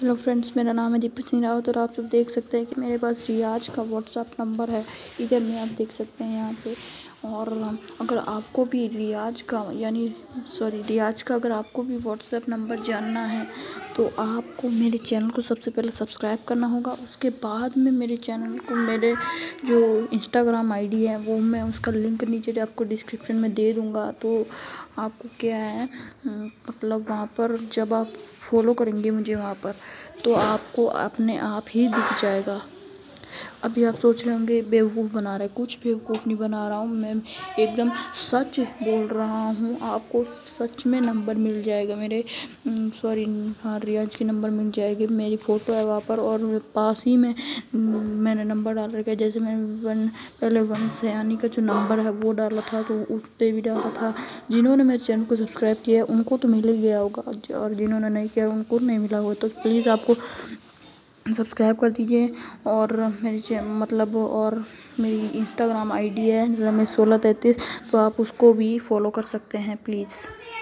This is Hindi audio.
हेलो फ्रेंड्स, मेरा नाम है दीपक सिंह रावत और आप सब देख सकते हैं कि मेरे पास रियाज का व्हाट्सअप नंबर है। इधर में आप देख सकते हैं यहाँ पे। और अगर आपको भी रियाज का अगर आपको भी व्हाट्सएप नंबर जानना है तो आपको मेरे चैनल को सबसे पहले सब्सक्राइब करना होगा। उसके बाद में मेरे चैनल को मेरे जो इंस्टाग्राम आईडी है वो मैं उसका लिंक नीचे आपको डिस्क्रिप्शन में दे दूँगा। तो आपको क्या है मतलब वहाँ पर जब आप फॉलो करेंगे मुझे वहाँ पर तो आपको अपने आप ही दिख जाएगा। अभी आप सोच रहे होंगे बेवकूफ़ बना रहा है, कुछ बेवकूफ़ नहीं बना रहा हूँ मैं, एकदम सच बोल रहा हूँ। आपको सच में नंबर मिल जाएगा मेरे रियाज के नंबर मिल जाएगी। मेरी फ़ोटो है वहाँ पर और पास ही में मैंने नंबर डाल रखा है। जैसे मैंने पहले 1 से यानी का जो नंबर है वो डाला था तो उस पर भी डाला था। जिन्होंने मेरे चैनल को सब्सक्राइब किया है उनको तो मिल ही गया होगा और जिन्होंने नहीं किया उनको नहीं मिला होगा। तो प्लीज़ आपको सब्सक्राइब कर दीजिए। और और मेरी इंस्टाग्राम आईडी है रमेश 1633, तो आप उसको भी फॉलो कर सकते हैं प्लीज़।